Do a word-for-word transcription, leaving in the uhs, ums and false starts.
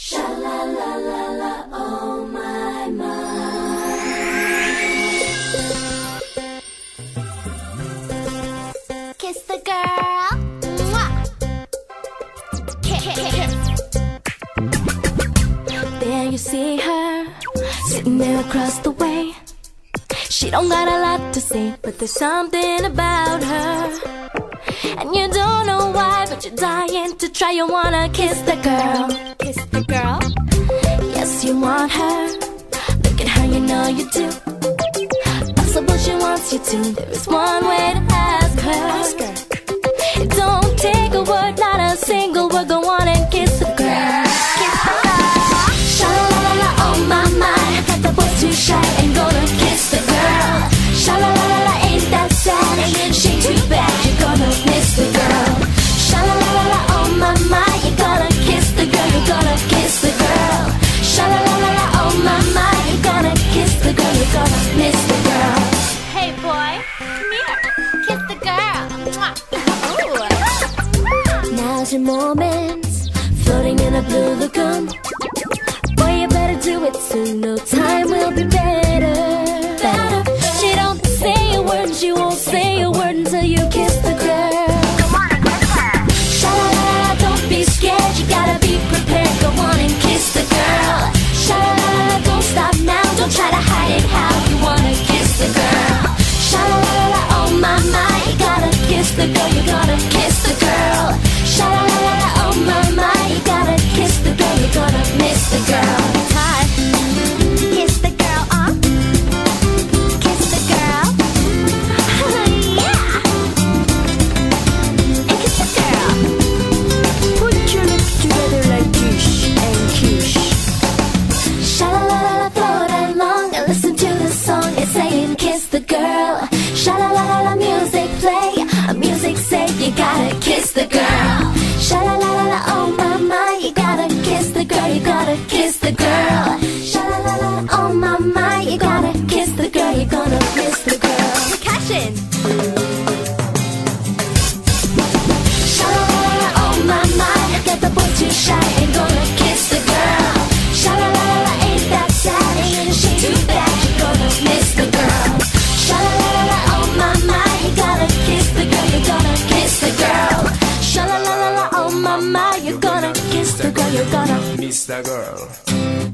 Sha la la la la, oh my my. Kiss the girl. Mwah. There you see her, sitting there across the way. She don't got a lot to say, but there's something about her. And you don't know why, but you're dying to try. You wanna kiss the girl. Kiss the girl. Yes, you want her. Look at her, you know you do. Possible she wants you to. There is one way to ask her. Ask her. It don't take a word, not a single word. Go on and kiss the girl. Kiss the girl. Sha la la la, oh my my. Got the boys too shy and gonna kiss the girl. Sha la la la la, ain't that sad? She too bad, you're gonna miss the girl. Sha la la la la, oh my my. You're gonna kiss the girl, you're gonna kiss the girl. Sha la la la la, oh my my. You're gonna kiss the girl, you're gonna miss the girl. Hey boy, come here, kiss the girl. Now's your moment, floating in a blue lagoon. Boy, you better do it soon, no time will be better. Better. She don't say a word, she won't say a word until you kiss the girl. Come on and kiss her. Sha la la la, don't be scared, you gotta be prepared. Go on and kiss the girl. Sha la la la, don't stop now, don't try to hide it how you wanna kiss the girl. Sha la la la, oh my my, you gotta kiss the girl, you gotta kiss the girl. Sha la la la, oh my my, you gotta kiss the girl, you're gonna miss the girl. Time. Kiss the girl, uh. Kiss the girl. Yeah. And kiss the girl. Put your lips together like kish and kish. Sha la la la la, float along and listen to the song. It's saying kiss the girl. Sha la la la la, music play. A music say you gotta kiss the girl. Sha la la la la, oh my my, you gotta kiss the girl, you gotta kiss the girl. Sha la la la, oh my my, you gotta kiss the girl, you're gonna miss the girl. Percussion. Sha la la la, oh my my, get the boys too shy and gonna kiss the girl. Sha la la la, ain't that sad? Ain't she too bad? You're gonna miss the girl. Sha la la la, oh my my, you gotta kiss the girl, you're gonna kiss the girl. Sha la la la la, oh my my, you're gonna kiss the girl, you're gonna miss the girl.